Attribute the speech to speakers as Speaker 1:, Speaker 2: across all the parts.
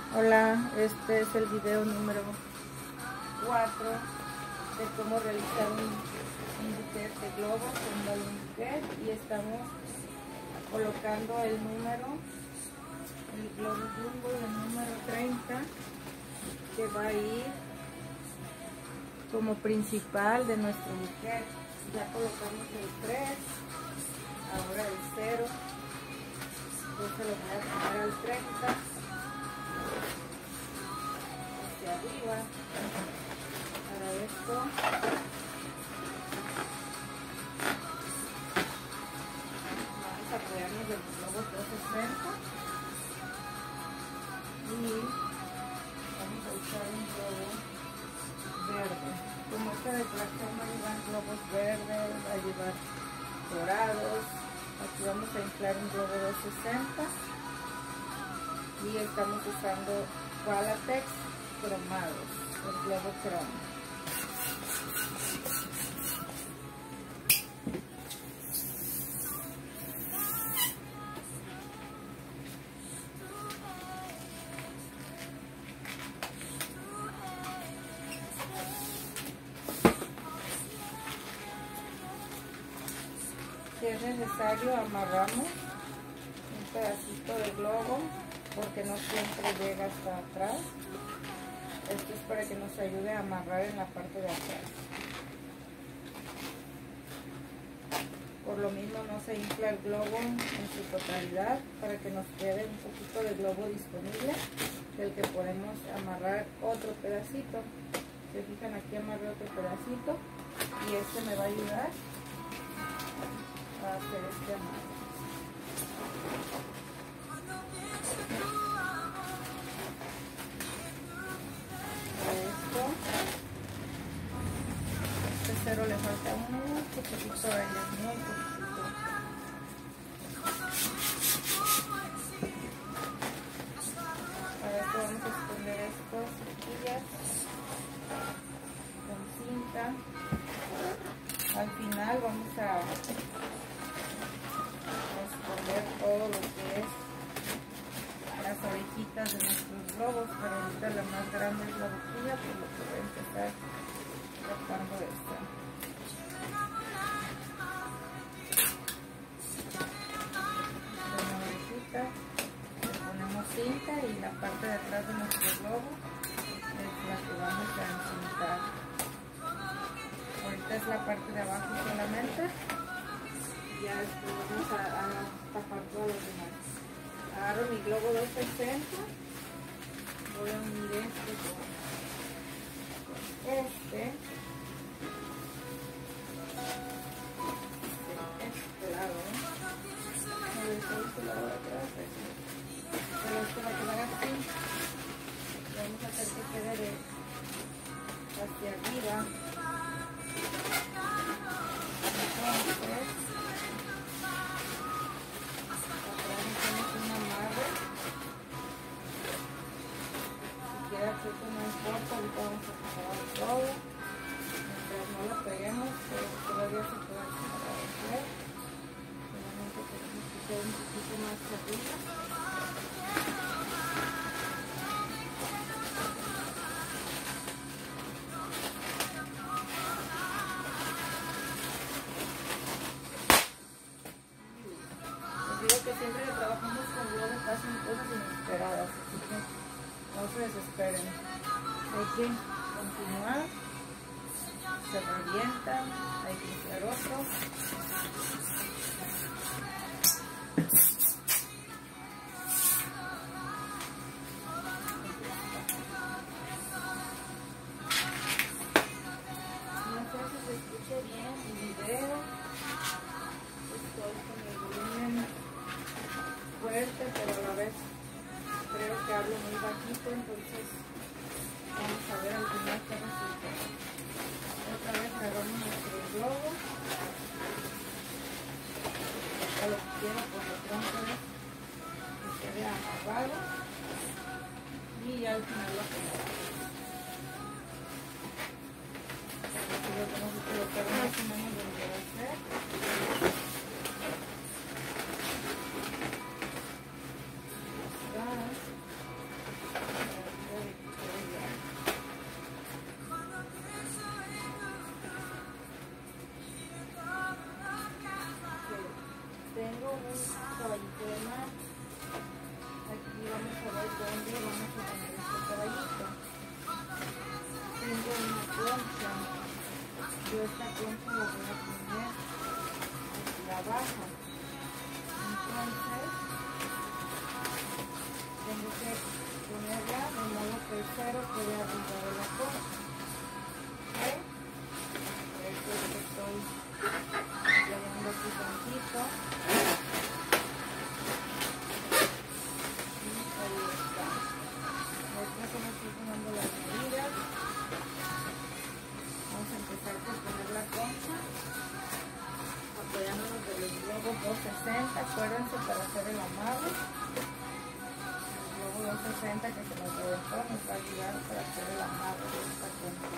Speaker 1: Hola, este es el video número 4 de cómo realizar un bouquet de globos con balloon bouquet, y estamos colocando el globo jumbo, el número 30, que va a ir como principal de nuestro bouquet. Ya colocamos el 3, ahora el 0, yo se lo voy a poner al 30 hacia arriba. Para esto vamos a apoyarnos de los globos 260 y vamos a usar un globo verde. Como esta decoración va a llevar globos verdes, va a llevar dorados, aquí vamos a inflar un globo 260 y estamos usando Qualatex cromados, el globo cromo. Si es necesario, amarramos un pedacito de globo porque no siempre llega hasta atrás. Esto es para que nos ayude a amarrar en la parte de atrás. Por lo mismo no se infla el globo en su totalidad, para que nos quede un poquito de globo disponible del que podemos amarrar otro pedacito. Se fijan, aquí amarré otro pedacito y este me va a ayudar a hacer este amarre. Este 0 le falta un poquito a ella, muy poquito. Para esto vamos a esconder estas cerquillas con cinta. Al final vamos a esconder todo lo que es las orejitas de nuestros globos, pero ahorita la más grande es la boquilla, por lo que voy a empezar tratando esta. Con la orejita le ponemos cinta y la parte de atrás de nuestro globo es la que vamos a encintar. Ahorita es la parte de abajo solamente, ya después vamos a tapar todos los demás. Agarro mi globo 260, voy a unir este con este lado, este lado de atrás, pero esto va a quedar así. Vamos a hacer que quede hacia arriba. Entonces, atrás hacemos un amarre. Si quiere hacer que no importa, ahorita vamos a acabar todo. Mientras no lo peguemos, pero todavía se puede hacer. Solamente tenemos que quedar un poquito más arriba. Que siempre que trabajamos con globos pasan cosas inesperadas, así que no se desesperen. Hay que continuar, se revientan, hay que hacer otro. No sé si se escucha bien el video, estoy con el volumen fuerte, pero a la vez creo que hablo muy bajito, entonces vamos a ver al final qué resulta. Otra vez agarramos nuestro globo, a lo que quiero por lo pronto es que quede amarrado y ya al final lo ponemos. Así lo tenemos que colocar más o menos donde va a ser. vamos a poner este caballito. Tengo una concha. Yo esta concha la voy a poner aquí abajo. Entonces, tengo que ponerla de modo que el cero quede arriba de la concha. ¿Ok? Por eso es que estoy poniendo aquí tantito. Y ahí está. Ahorita como estoy tomando las medidas, vamos a empezar por poner la concha, apoyándonos de los globos 260, acuérdense, para hacer el amarre. El globo 260 que se nos reventó nos va a ayudar para hacer el amarre de esta concha.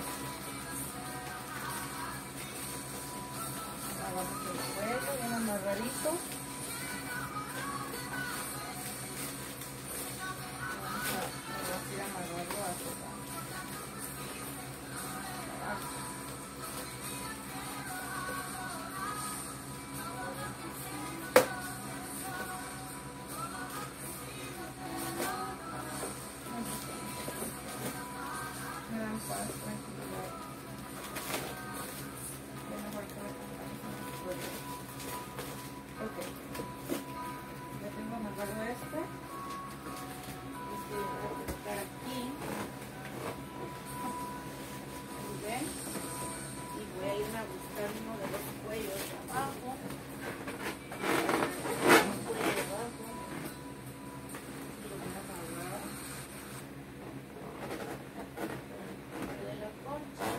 Speaker 1: Hagamos el cuello bien amarradito. Vamos a ir amarrando hacia abajo. Me dan paz, tranquilidad. Es mejor que me pongamos en el cuello. Ok, ya tengo amarrado este. Este lo voy a colocar aquí. Muy bien. Y voy a irme a buscar uno de los cuellos de abajo. Un cuello de abajo. Y lo voy a amarrar de la concha.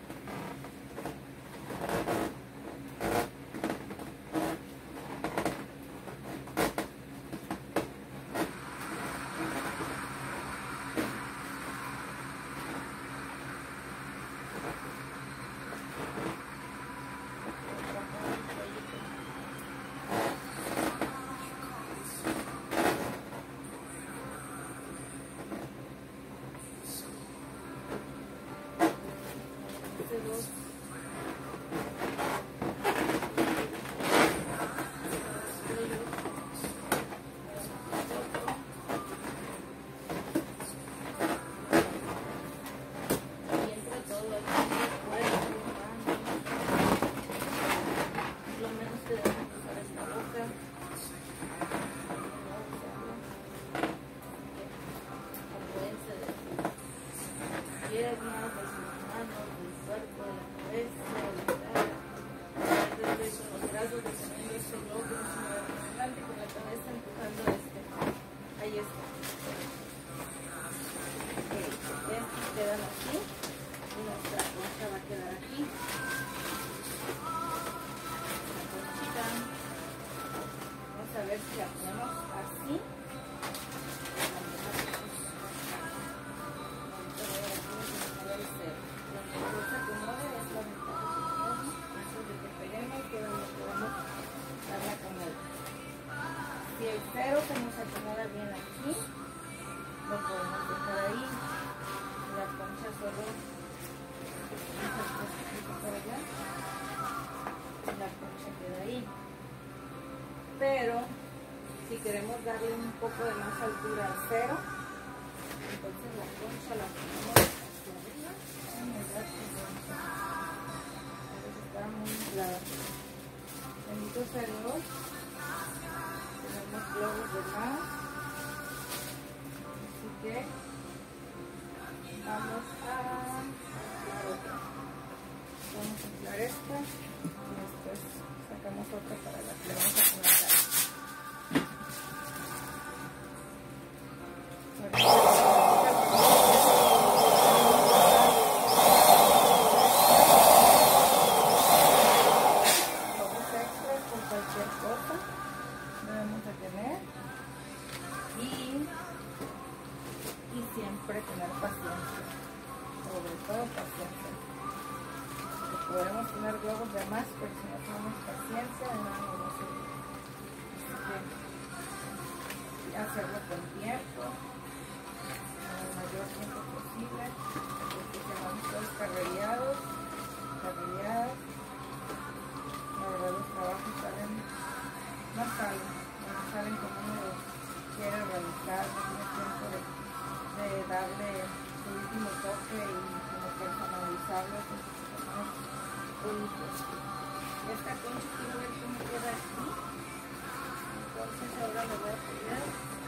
Speaker 1: Pero se nos acomoda bien aquí, lo podemos dejar ahí. La concha solo para allá, la concha queda ahí. Pero si queremos darle un poco de más altura al cero, entonces la concha la ponemos hacia arriba. Está muy inflada. Bendito sea Dios. Tenemos globos de más, así que vamos a inflar otra. Vamos a inflar esta y después sacamos otra para la que vamos a colocar. Globos extras por cualquier cosa debemos de tener y siempre tener paciencia, sobre todo paciencia, porque podemos tener globos de más, pero si no tenemos paciencia de nada nos va a servir. Así que hacerlo con tiempo, en el mayor tiempo posible, porque si vamos todos carrereadas, la verdad los trabajos no salen como uno quiere realizar, no tiene tiempo de le voy a poner.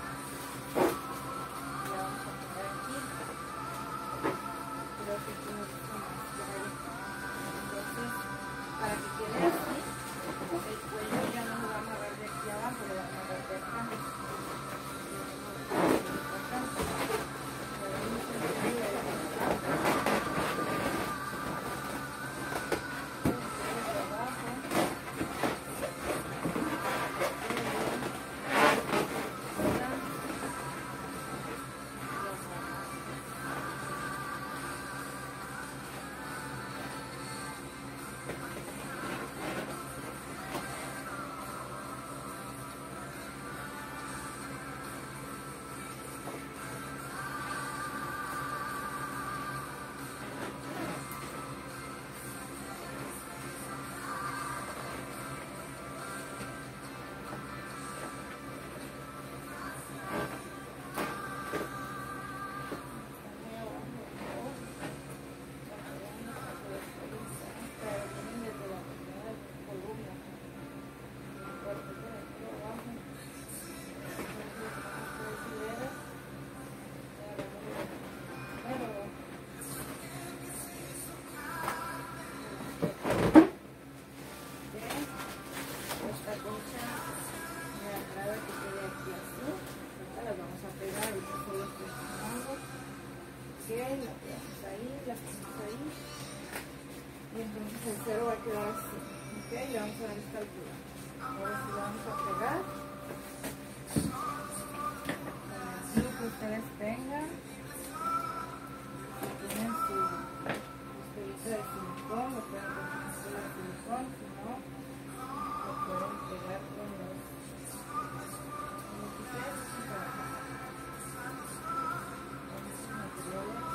Speaker 1: Ya vamos a poner aquí. Creo que aquí me gusta más. Entonces, para que quede así, el cuello ya no lo va a amarrar de aquí abajo, lo va a amarrar de acá. Y entonces el cero va a quedar así, ok, le vamos a dar esta altura. Ahora sí lo vamos a pegar con el filo que ustedes tengan. Si tienen su pelita de silicón, lo pueden poner con tela de silicón, si no, lo pueden pegar con los que ustedes usen para acá. Con estos materiales.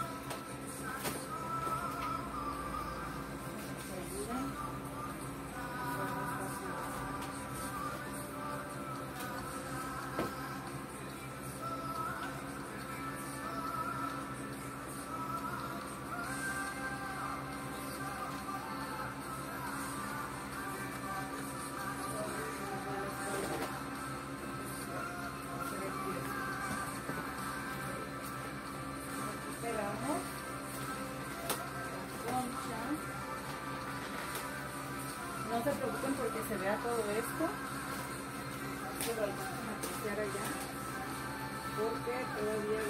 Speaker 1: No se preocupen porque se vea todo esto, pero alcanzan a apreciar allá, porque todavía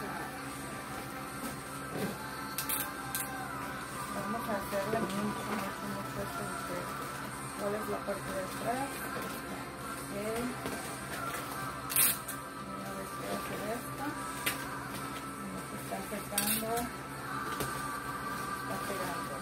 Speaker 1: vamos a hacerle mucho esto de ustedes. ¿Cuál es la parte de atrás? Okay. Una vez que hacer esto, lo que está secando, está pegando.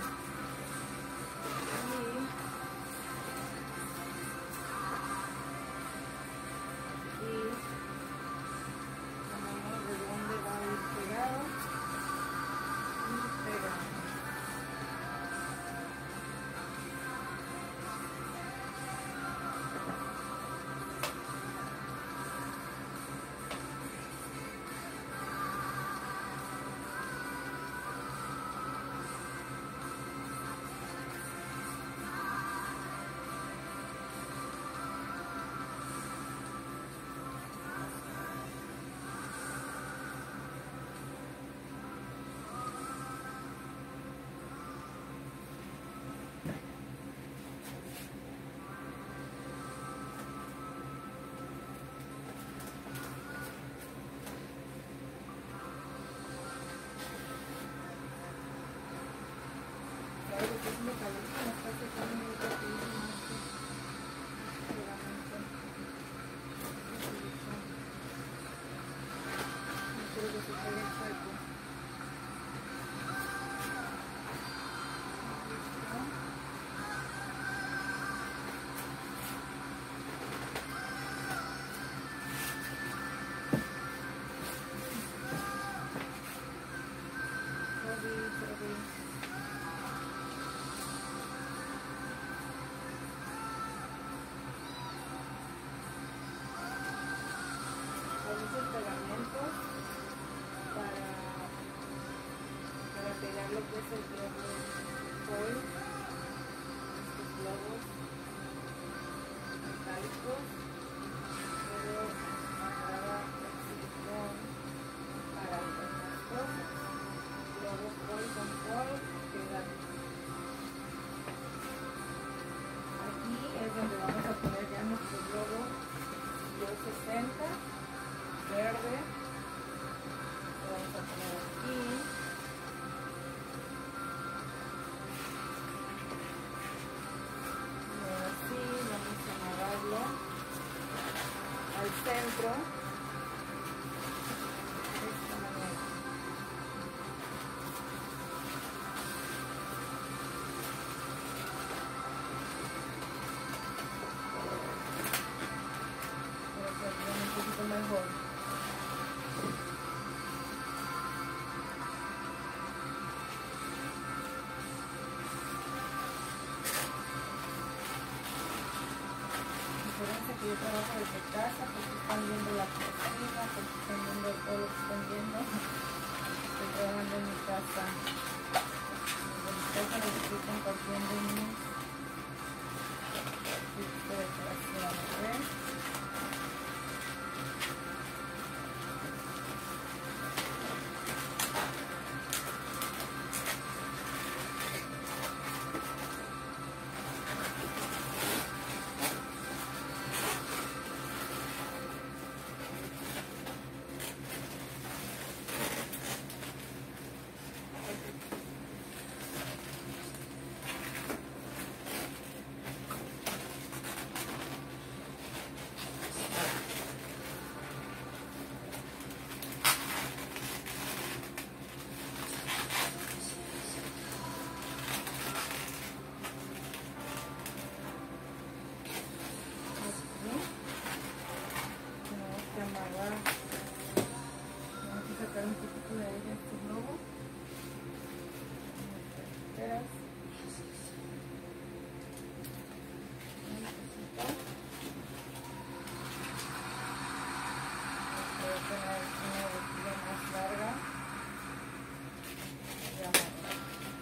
Speaker 1: Lo que es el globo foil, estos globos metálicos, pero pero agrada la exhibición para algunas cosas. Luego voy con todo, queda aquí es donde vamos a poner ya nuestro globo 60 verde. Lo vamos a poner aquí. Y así vamos a amarrarlo al centro de esta manera. Para que quede un poquito mejor. Que yo trabajo desde casa, porque están viendo la cocina, porque están viendo todo lo que están viendo. Estoy trabajando en mi casa. En mi casa les estoy compartiendo mis tips de decoración, ¿ves? Un poquito de aire a este globo. Voy a poner una botella más larga y amarrar.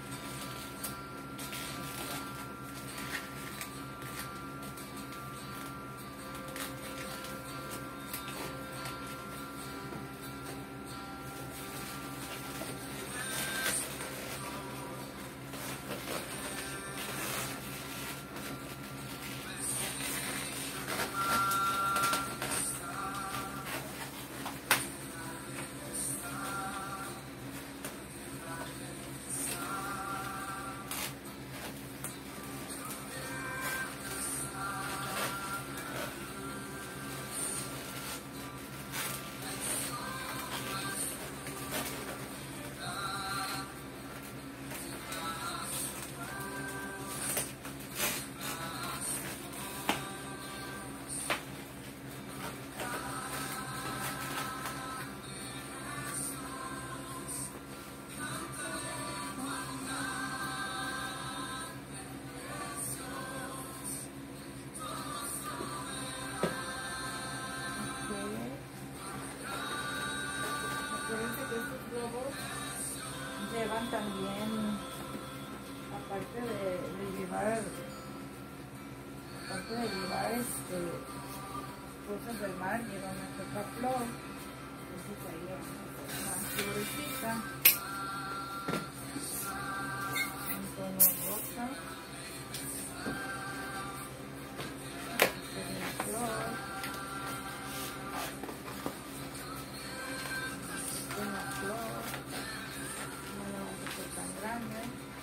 Speaker 1: Llevan también, aparte de llevar cosas del mar, llevan una coca flor. Entonces ahí vamos a hacer una florecita, un tono rosa, una flor, una flor. Tan grande.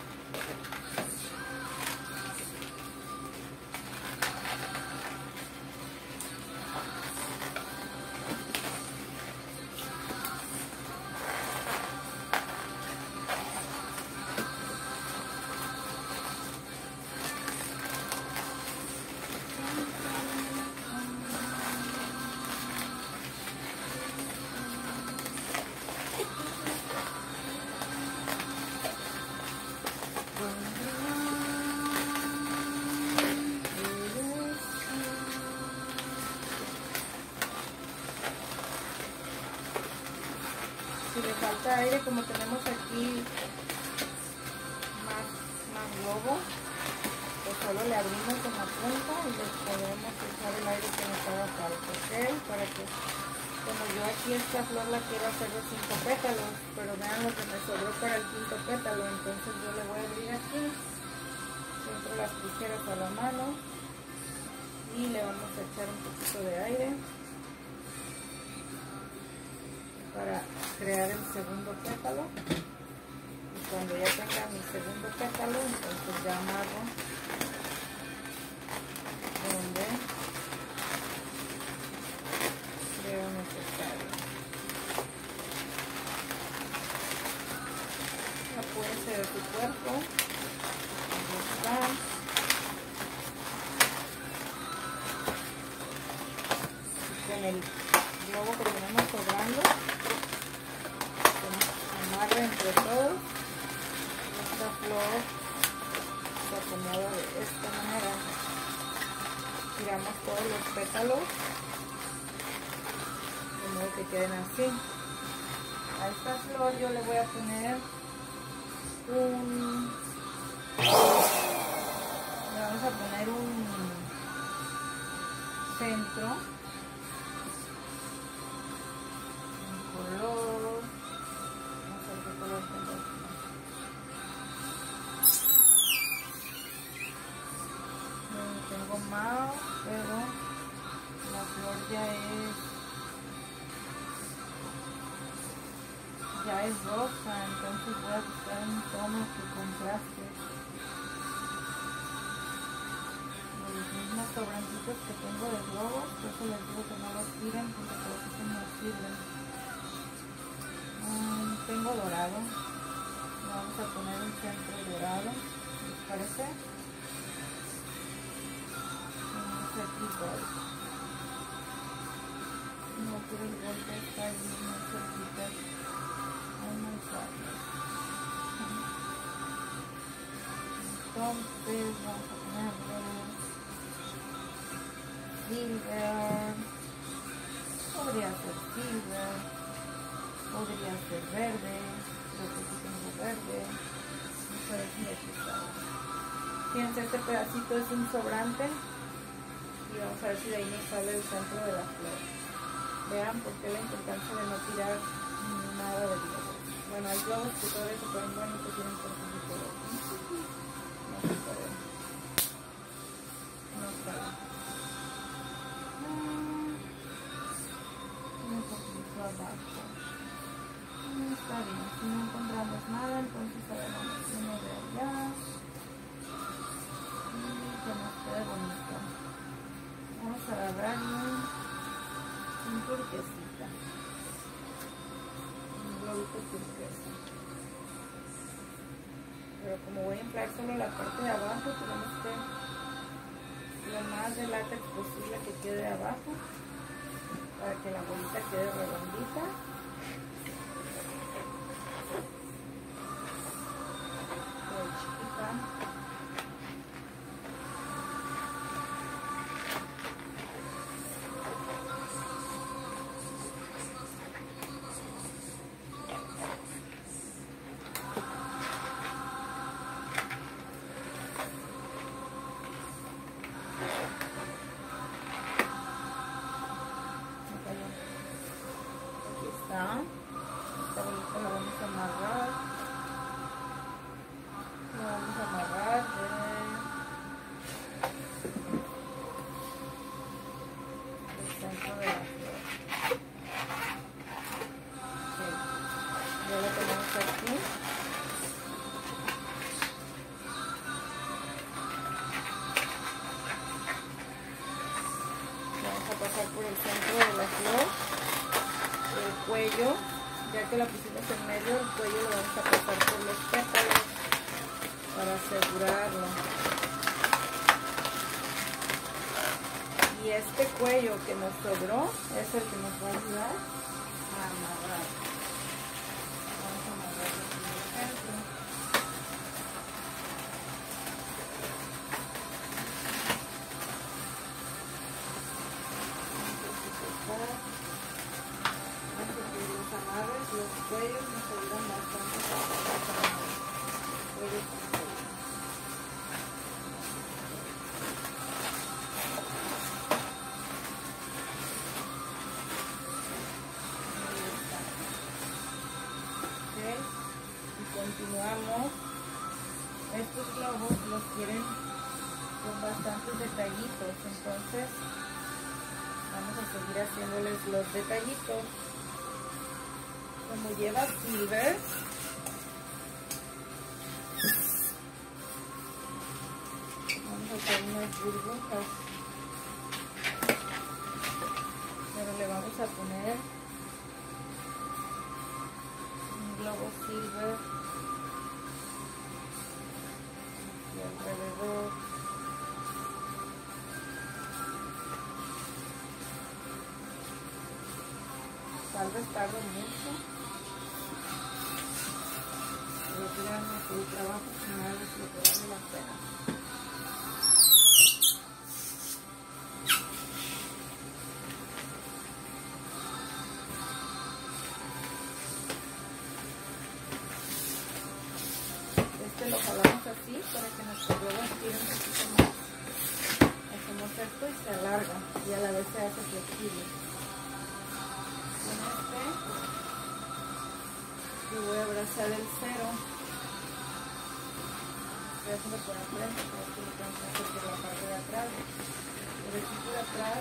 Speaker 1: Si le falta aire, como tenemos aquí más globo, pues solo le abrimos en la punta y les podemos echar el aire que nos haga falta, ¿ok? Para que, como yo aquí esta flor la quiero hacer de 5 pétalos, pero vean lo que me sobró para el 5.º pétalo, entonces yo le voy a abrir aquí, siempre las tijeras a la mano y le vamos a echar un poquito de aire para crear el 2.º pétalo. Cuando ya tenga mi 2.º pétalo, entonces ya amarro donde creo necesario. Apúrense de tu cuerpo. Ahí está. Con el globo que tenemos sobrando, amarre entre todos. Esta flor se acomoda de esta manera. Tiramos todos los pétalos de modo que queden así. A esta flor yo le voy a poner un centro, un color, no sé qué color tengo. Tengo más, pero la flor ya es rosa, entonces voy a buscar un tono que contraste. Los mismos sobrantitos que tengo de globos, por eso les digo que no los tiren, porque por eso no sirven. Tengo dorado, le vamos a poner un centro dorado, ¿les parece? Aquí gold. No quiero el gold que está ahí muy cerquita. Entonces vamos a ponerle silver. Podría ser silver, podría ser verde, creo que aquí tengo verde. Vamos a ver si aquí está. Fíjense, este pedacito es un sobrante. Y vamos a ver si de ahí nos sale el centro de la flor. Vean por qué la importancia de no tirar nada de globos. Bueno, hay globos que todavía se pueden ver y que tienen por poquito de no se puede. No sale. Un poquito abajo. Está bien. Si no encontramos nada, entonces agarramos uno de allá. Y que nos quede bonito. Vamos a agarrar un turquesita, un globito turquesa, pero como voy a inflar solo la parte de abajo, tenemos que lo más de látex posible que quede abajo para que la bolita quede redondita. Quede chiquita. Esta bolita la vamos a amarrar. La vamos a amarrar del centro de la flor. Okay. Ya lo tenemos aquí. Vamos a pasar por el centro de la flor. El cuello, ya que la pusimos en medio, el cuello lo vamos a pasar por los pétalos para asegurarlo. Y este cuello que nos sobró es el que nos va a ayudar a amarrar. Vamos a amarrarlo en el centro. Los cuellos nos ayudan bastante a trabajar el cuello con cuello. Continuamos. Estos globos los quieren con bastantes detallitos, entonces vamos a seguir haciéndoles los detallitos. Como lleva silver, vamos a hacer unas burbujas, pero le vamos a poner un globo silver y alrededor. Tal vez tarde mucho, pero créanme que el trabajo final es lo que vale la pena. Este lo jalamos así para que nuestro globo estire un poquito más. Hacemos esto y se alarga y a la vez se hace flexible. Con este yo voy a abrazar el cero. Voy a hacerlo por enfrente, pero que lo tengo que hacer por la parte de atrás. Por el tipo de atrás.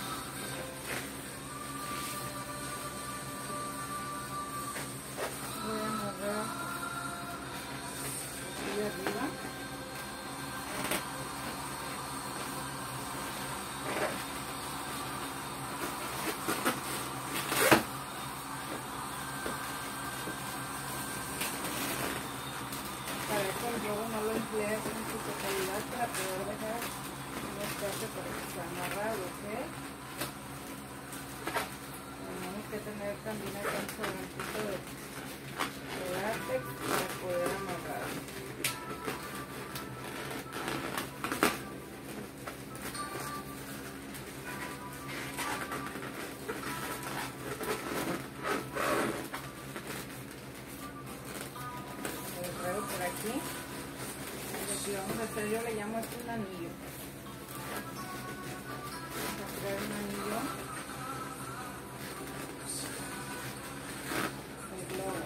Speaker 1: Voy a amarrar aquí de arriba. No lo empleé en su totalidad para poder dejar un espacio para que sea amarrado, ¿ok? Tenemos que tener también acá un sobrantito de látex para poder amarrar. Por aquí. Vamos a hacer, yo le llamo esto un anillo. Vamos a crear un anillo. El globo.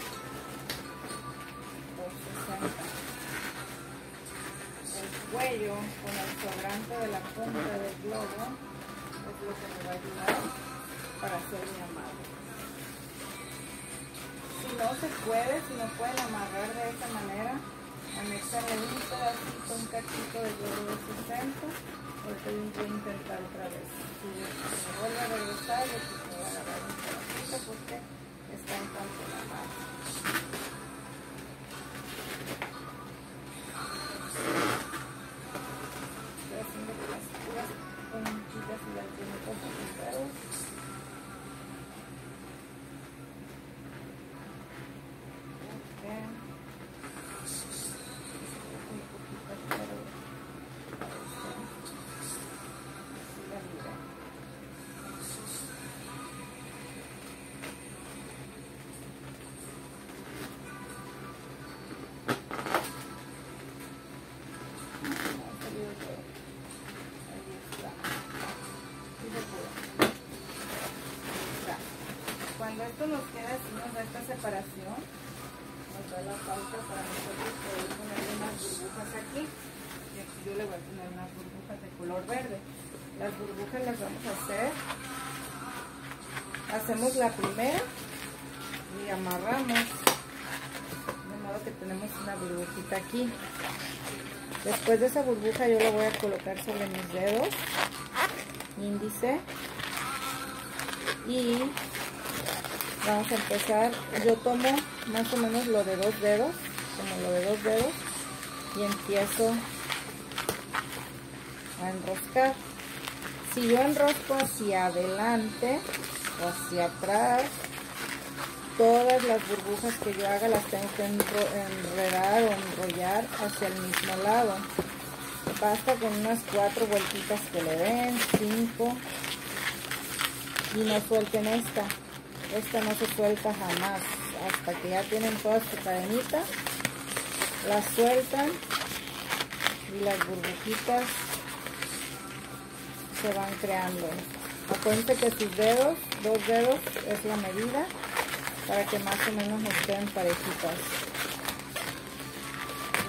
Speaker 1: 260. El cuello con el sobrante de la punta del globo es lo que me va a ayudar para hacer mi amarre. Si no se puede, si no pueden amarrar de esta manera, anexarle un pedacito, un cachito de globo de 60, porque yo voy a intentar otra vez. Si me vuelve a regresar, yo me voy a agarrar un pedacito porque está en tanto la mano. Estoy haciendo las puras puntitas y las puntitas de los dedos. Cuando esto nos queda así, nos da esta separación, nos da la pauta para nosotros poder ponerle unas burbujas aquí. Y aquí yo le voy a poner unas burbujas de color verde. Las burbujas las vamos a hacer. Hacemos la primera y amarramos. De modo que tenemos una burbujita aquí. Después de esa burbuja yo la voy a colocar sobre mis dedos índice y vamos a empezar. Yo tomo más o menos lo de 2 dedos, como lo de 2 dedos, y empiezo a enroscar. Si yo enrosco hacia adelante o hacia atrás, todas las burbujas que yo haga las tengo que enredar o enrollar hacia el mismo lado. Basta con unas 4 vueltitas que le den, 5, y no suelten esta. Esta no se suelta jamás, hasta que ya tienen toda su cadenita, la sueltan y las burbujitas se van creando. Acuérdense que sus dedos, 2 dedos es la medida para que más o menos nos queden parejitas.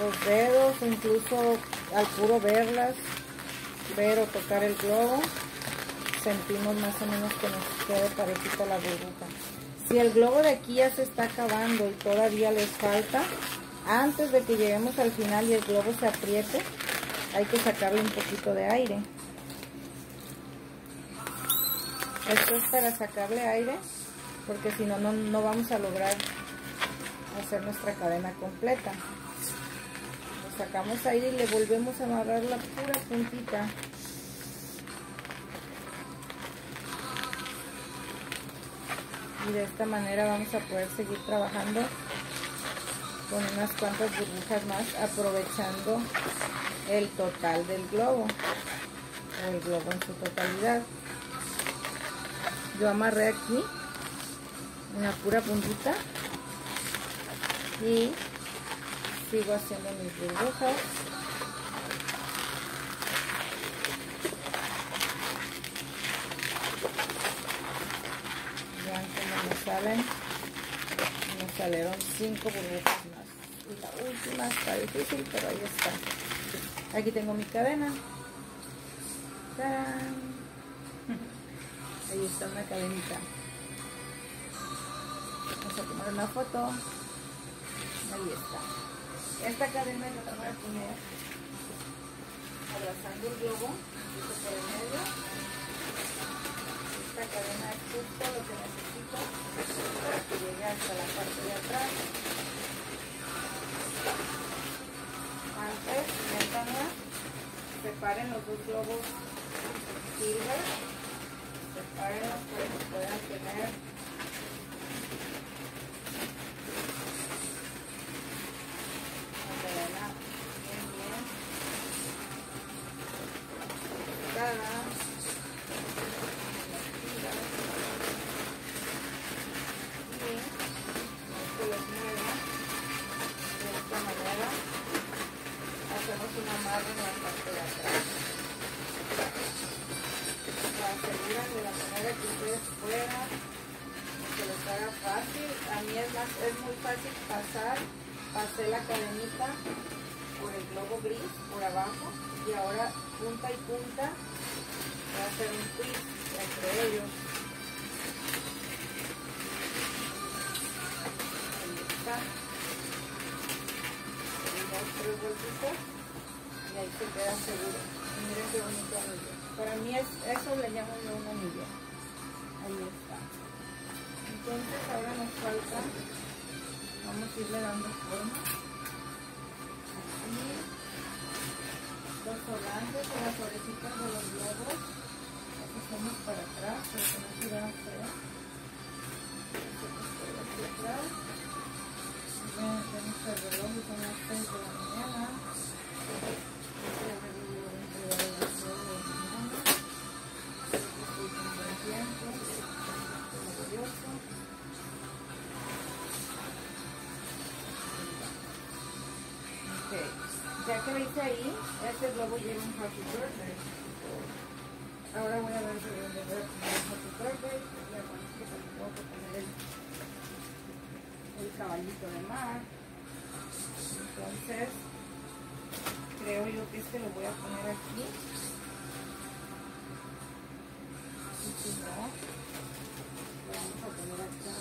Speaker 1: los dedos, incluso al puro verlas, ver o tocar el globo, sentimos más o menos que nos quede parejita la burbuja. Si el globo de aquí ya se está acabando y todavía les falta, antes de que lleguemos al final y el globo se apriete, hay que sacarle un poquito de aire. Esto es para sacarle aire, porque si no, no vamos a lograr hacer nuestra cadena completa. Le sacamos aire y le volvemos a amarrar la pura puntita. Y de esta manera vamos a poder seguir trabajando con unas cuantas burbujas más, aprovechando el total del globo o el globo en su totalidad. Yo amarré aquí en la pura puntita y sigo haciendo mis burbujas. Vean cómo me salen. Me salieron 5 burbujas más. Y la última está difícil, pero ahí está. Aquí tengo mi cadena. ¡Tarán! Ahí está una cadenita. Vamos a tomar una foto. Ahí está. Esta cadena la voy a poner abrazando el globo, por el medio. Esta cadena es justo lo que necesito para que llegue hasta la parte de atrás. Antes, métanla, separen los dos globos silver, sepárenlos para que puedan tener la cadena bien pegada. Un amarre en la parte de atrás. Lo aseguran de la manera que ustedes puedan, que les haga fácil. A mí es muy fácil pasar. Pasé la cadenita por el globo gris por abajo y ahora punta y punta voy a hacer un twist entre ellos. Ahí está. Y 2, 3 vueltitas. Y ahí se queda seguro. Y miren qué bonito anillo. Para mí eso le llamo yo un anillo. Ahí está. Entonces ahora nos falta, vamos a irle dando forma. Aquí los volantes o las orejitas de los globos. Las hacemos para atrás, para que no se vean feas. Aquí atrás. Tenemos el reloj y son las 6 de la mañana. Ya que lo hice ahí, este globo lleva un happy birthday. Ahora voy a ver si le voy a poner un happy birthday. Y acuérdense que también tengo que poner el caballito de mar. Entonces creo yo que este lo voy a poner aquí, y si no lo vamos a poner acá,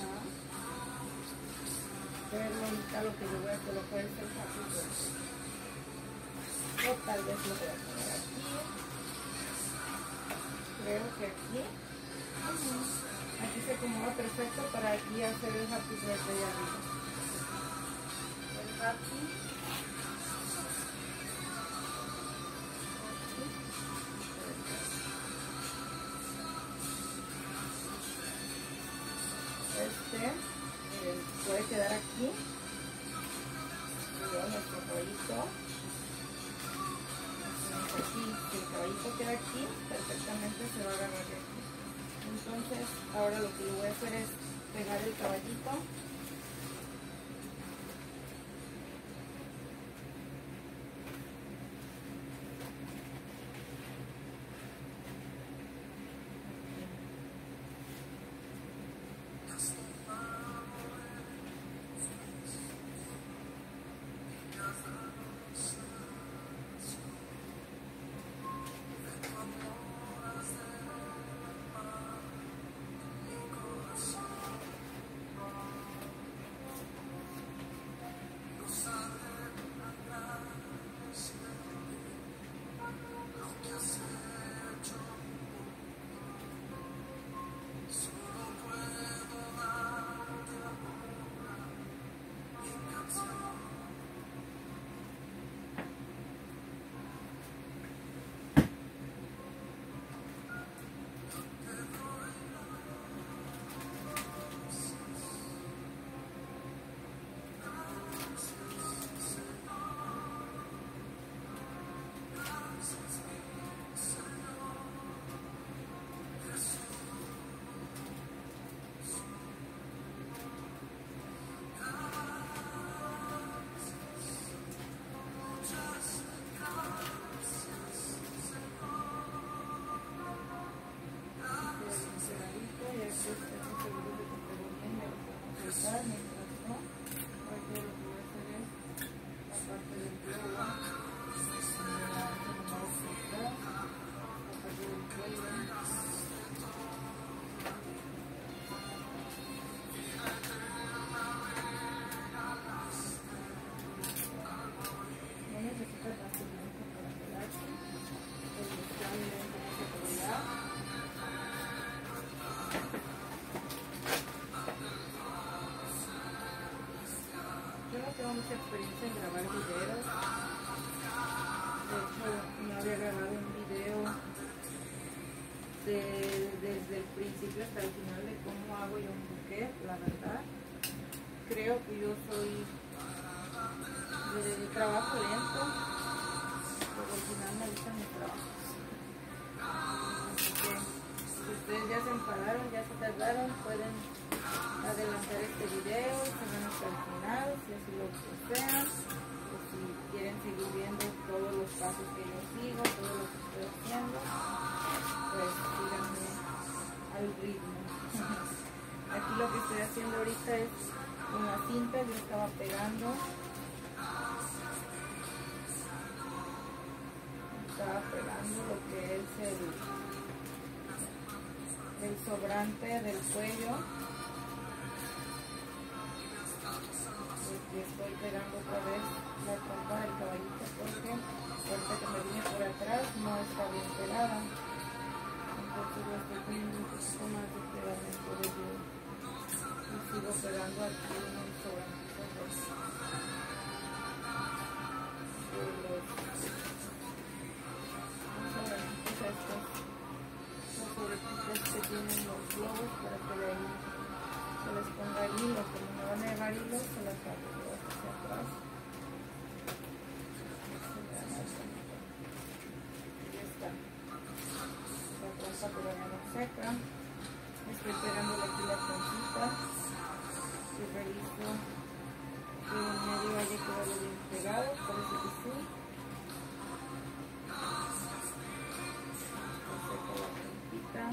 Speaker 1: pero ahorita lo que yo voy a colocar es el happy birthday, o tal vez lo voy a poner aquí. Creo que aquí se acomoda perfecto para aquí hacer el happy birthday arriba. El happy puede quedar aquí. Luego nuestro caballito. Aquí, si el caballito queda aquí, perfectamente se va a agarrar de aquí. Entonces, ahora lo que yo voy a hacer es pegar el caballito. no tengo mucha experiencia en grabar videos. De hecho, no había grabado un video desde el principio hasta el final de cómo hago yo un buquet, la verdad. Creo que yo soy de trabajo lento, pero al final me gustan mis trabajos. Así que si ustedes ya se enfadaron, ya se tardaron, pueden adelantar este video, se ven hasta el final, si así lo desean, o si quieren seguir viendo todos los pasos que yo sigo, todo lo que estoy haciendo, pues síganme al ritmo. Aquí lo que estoy haciendo ahorita es con la cinta, yo estaba pegando lo que es el sobrante del cuello. Estoy pegando otra vez la trompa del caballito porque ahorita que me vine por atrás no está bien pegada, entonces lo estoy poniendo un poquito más de pegamento de yo y sigo pegando aquí en el sobrante de los sobrecitos que tienen los globos para que de ahí se les ponga el hilo. Como me van a llevar hilos, se las hago hacia atrás. Y ya está. La trompa todavía no seca. Estoy pegándole aquí la trompita. Y reviso que en medio haya quedado bien pegado. Parece que sí. Seca la trompita.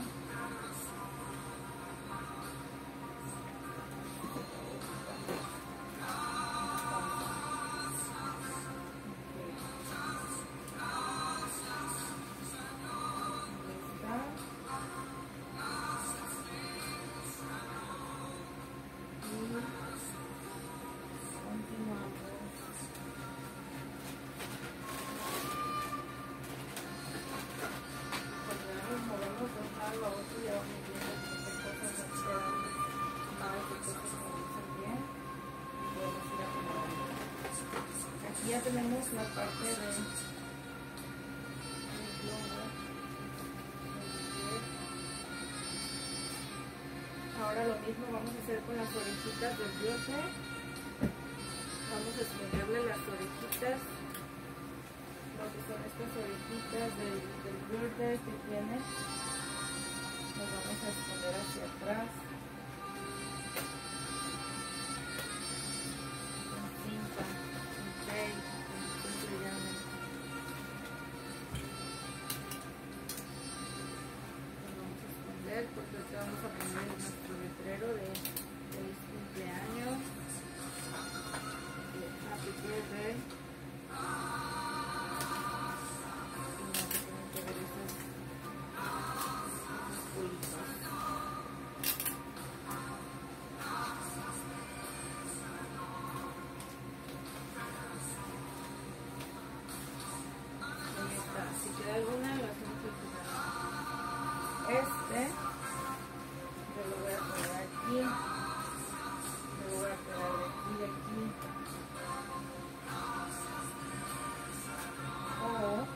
Speaker 1: Aquí ya tenemos la parte del globo. Ahora lo mismo vamos a hacer con las orejitas del diose. Vamos a esconderle las orejitas, lo que son estas orejitas del verde que tiene. Las vamos a esconder hacia atrás. Con cinta, con tape, con se llame. Las vamos a esconder porque ahorita vamos a poner nuestro letrero de feliz cumpleaños. Happy birthday. Si queda alguna, lo hacemos al final. Yo lo voy a poner aquí. Lo voy a pegar de aquí, de aquí. O vamos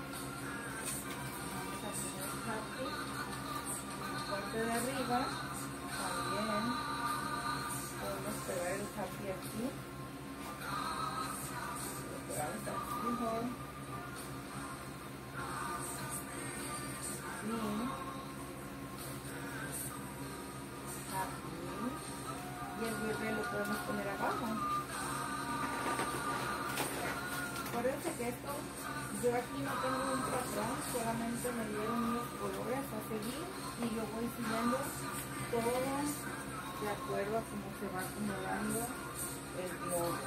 Speaker 1: a poner happy. La parte de arriba también podemos pegar el happy aquí. Lo pegamos aquí mejor. Y el verde lo podemos poner abajo. Acuérdense que esto, yo aquí no tengo un patrón, solamente me dieron unos colores a seguir y yo voy siguiendo todo de acuerdo a cómo se va acomodando el globo.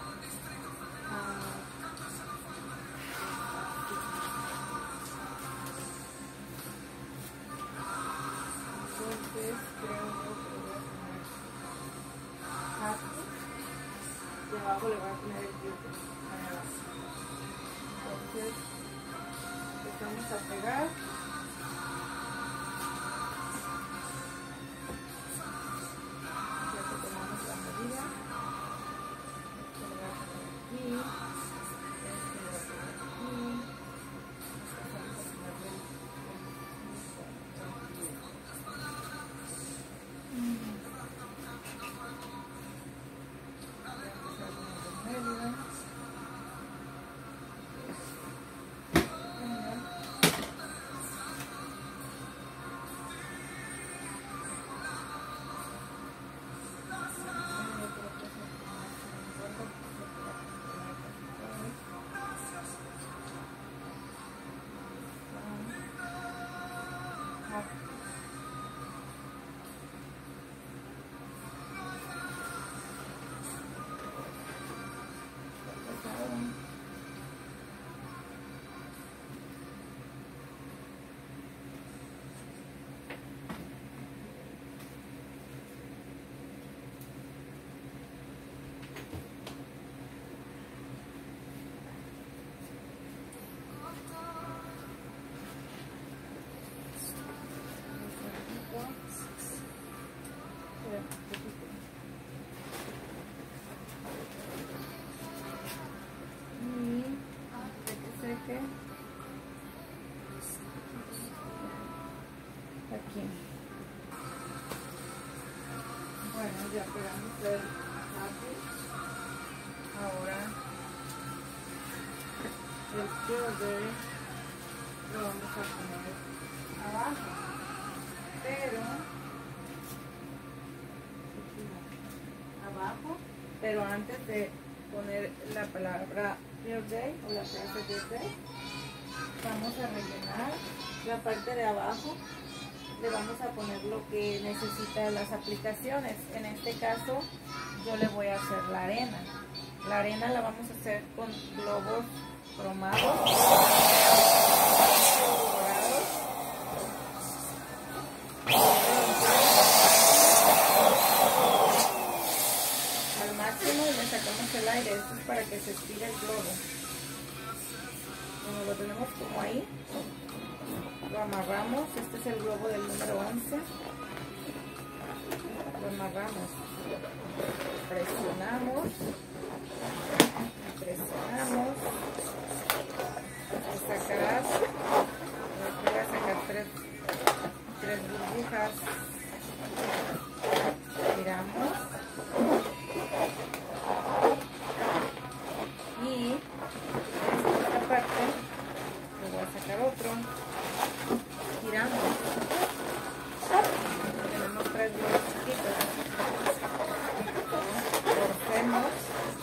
Speaker 1: Entonces creo yo que lo voy a poner happy y abajo le voy a poner el beauty. Entonces empezamos a pegar. Ya que tomamos la medida, ya pegamos el lápiz. Ahora el borde lo vamos a poner abajo, pero antes de poner la palabra birthday o la frase birthday, vamos a rellenar la parte de abajo. Le vamos a poner lo que necesita las aplicaciones. En este caso yo le voy a hacer la arena. La arena la vamos a hacer con globos cromados, dorados. Al máximo y le sacamos el aire. Esto es para que se estire el globo. Como lo tenemos como ahí, lo amarramos. Este es el globo del número 11. Lo amarramos, presionamos, sacarás, voy a sacar tres burbujas, giramos y esta parte le voy a sacar otro, giramos, tenemos tres globos chiquitos, torcemos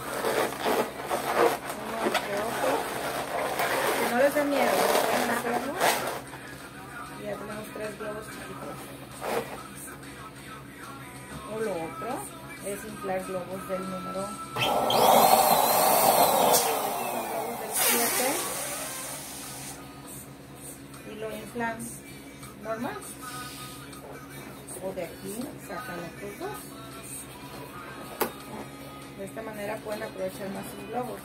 Speaker 1: uno entre otro, si no les da miedo pueden hacerlo y ya tenemos tres globos chiquitos. O lo otro es inflar globos del número, estos son globos del 7 y lo inflan normal, o de aquí sacan estos dos. De esta manera pueden aprovechar más sus globos.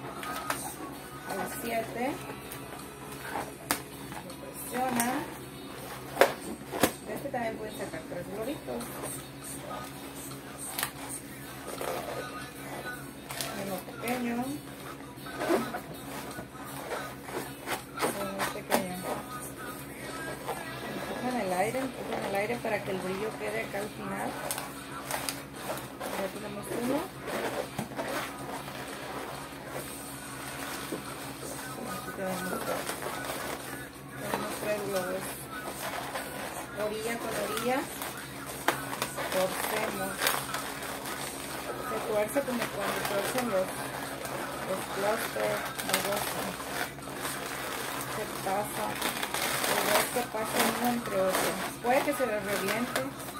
Speaker 1: El 7 lo presionan. De este también pueden sacar tres globitos. Uno pequeño. Uno pequeño. Empujan el aire para que el brillo quede acá al final. Ya tenemos uno. Aquí tenemos tres globos. Orilla con orilla. Torcemos. Se tuerce como cuando tuercen los clústeres de rosa. Se pasa. El bosque pasa uno entre otro. Puede que se les reviente.